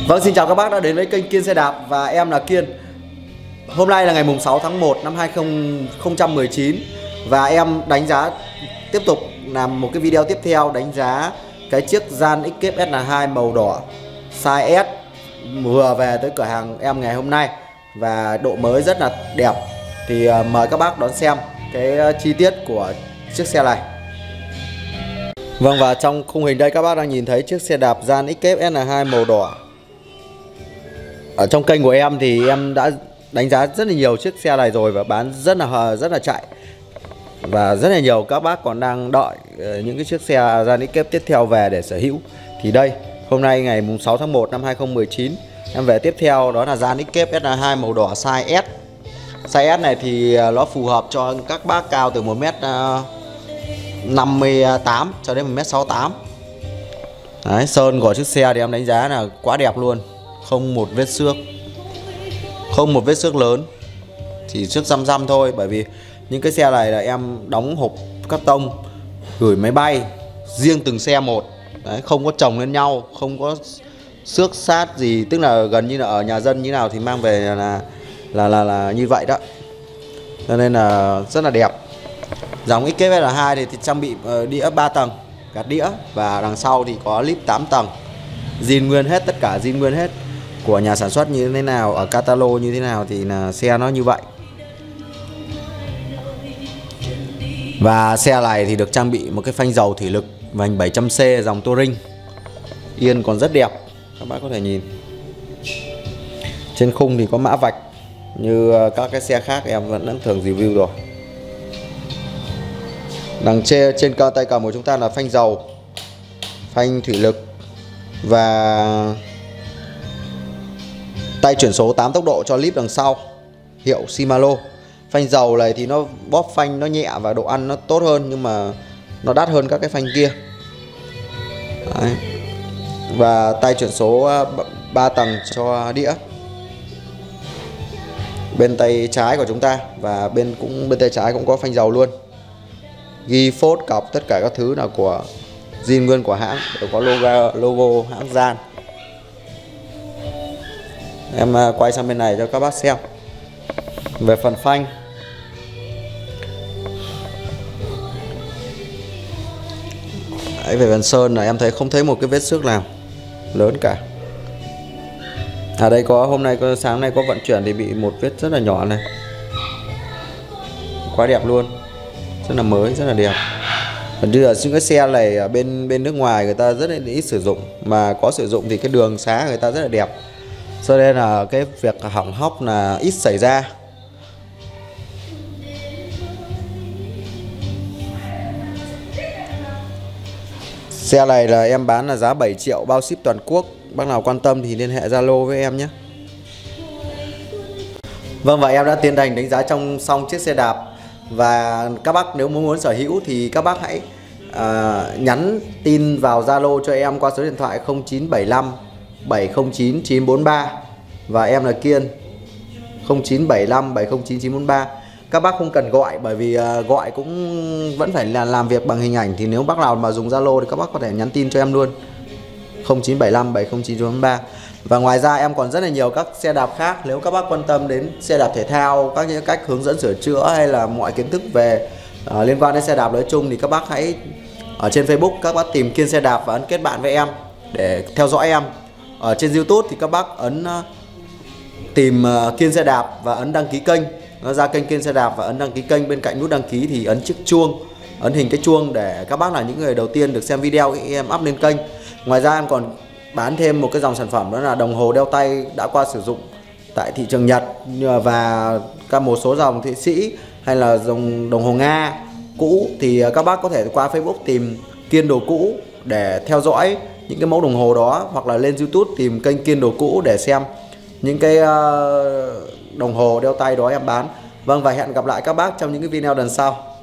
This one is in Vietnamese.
Vâng, xin chào các bác đã đến với kênh Kiên Xe Đạp và em là Kiên. Hôm nay là ngày mùng 6 tháng 1 năm 2019 và em đánh giá tiếp tục làm một cái video tiếp theo đánh giá cái chiếc Gian Escape SN2 màu đỏ size S vừa về tới cửa hàng em ngày hôm nay và độ mới rất là đẹp. Thì mời các bác đón xem cái chi tiết của chiếc xe này. Vâng, và trong khung hình đây các bác đang nhìn thấy chiếc xe đạp Gian Escape SN2 màu đỏ. Ở trong kênh của em thì em đã đánh giá rất là nhiều chiếc xe này rồi và bán rất là chạy. Và rất là nhiều các bác còn đang đợi những cái chiếc xe Gian Escape tiếp theo về để sở hữu. Thì đây, hôm nay ngày 6 tháng 1 năm 2019 em về tiếp theo, đó là Gian Escape SN2 màu đỏ size S. Size S này thì nó phù hợp cho các bác cao từ 1m58 cho đến 1m68. Đấy, sơn của chiếc xe thì em đánh giá là quá đẹp luôn. Không một vết xước, không một vết xước lớn, chỉ xước răm thôi. Bởi vì những cái xe này là em đóng hộp cắt tông gửi máy bay riêng từng xe một. Đấy, không có chồng lên nhau, không có xước sát gì, tức là gần như là ở nhà dân như nào thì mang về là như vậy đó. Cho nên là rất là đẹp. Dòng Escape L2 thì trang bị đĩa 3 tầng gạt đĩa và đằng sau thì có lip 8 tầng. Zin nguyên hết, tất cả zin nguyên hết, của nhà sản xuất như thế nào, ở catalog như thế nào thì là xe nó như vậy. Và xe này thì được trang bị một cái phanh dầu thủy lực vành 700C dòng Touring. Yên còn rất đẹp, các bác có thể nhìn. Trên khung thì có mã vạch như các cái xe khác em vẫn đã thường review rồi. Đằng trên tay cầm của chúng ta là phanh dầu, phanh thủy lực và tay chuyển số 8 tốc độ cho lip đằng sau, hiệu Shimano. Phanh dầu này thì nó bóp phanh nó nhẹ và độ ăn nó tốt hơn, nhưng mà nó đắt hơn các cái phanh kia. Đấy. Và tay chuyển số 3 tầng cho đĩa bên tay trái của chúng ta, và bên tay trái cũng có phanh dầu luôn. Ghi phốt cọc tất cả các thứ là của zin nguyên của hãng, đều có logo hãng Gian. Em quay sang bên này cho các bác xem. Về phần phanh, đấy, về phần sơn là em thấy không thấy một cái vết xước nào lớn cả. À đây có, hôm nay sáng nay có vận chuyển thì bị một vết rất là nhỏ này. Quá đẹp luôn, rất là mới, rất là đẹp. Còn như là những cái xe này ở bên nước ngoài người ta rất là ít sử dụng, mà có sử dụng thì cái đường xá người ta rất là đẹp, cho nên là cái việc hỏng hóc là ít xảy ra. Xe này là em bán là giá 7 triệu bao ship toàn quốc. Bác nào quan tâm thì liên hệ Zalo với em nhé. Vâng, và em đã tiến hành đánh giá xong chiếc xe đạp. Và các bác nếu muốn sở hữu thì các bác hãy nhắn tin vào Zalo cho em qua số điện thoại 0975 709 943. Và em là Kiên, 0975 709 943. Các bác không cần gọi, bởi vì gọi cũng vẫn phải là làm việc bằng hình ảnh. Thì nếu bác nào mà dùng Zalo thì các bác có thể nhắn tin cho em luôn, 0975 709 943. Và ngoài ra em còn rất là nhiều các xe đạp khác. Nếu các bác quan tâm đến xe đạp thể thao, các những cách hướng dẫn sửa chữa hay là mọi kiến thức về liên quan đến xe đạp nói chung, thì các bác hãy ở trên Facebook các bác tìm Kiên Xe Đạp và ấn kết bạn với em để theo dõi em. Ở trên YouTube thì các bác ấn tìm Kiên Xe Đạp và ấn đăng ký kênh, nó ra kênh Kiên Xe Đạp và ấn đăng ký kênh. Bên cạnh nút đăng ký thì ấn chiếc chuông, ấn hình cái chuông để các bác là những người đầu tiên được xem video khi em up lên kênh. Ngoài ra em còn bán thêm một cái dòng sản phẩm, đó là đồng hồ đeo tay đã qua sử dụng tại thị trường Nhật và một số dòng Thụy Sĩ hay là dòng đồng hồ Nga cũ. Thì các bác có thể qua Facebook tìm Kiên Đồ Cũ để theo dõi những cái mẫu đồng hồ đó, hoặc là lên YouTube tìm kênh Kiên Đồ Cũ để xem những cái đồng hồ đeo tay đó em bán. Vâng, và hẹn gặp lại các bác trong những cái video lần sau.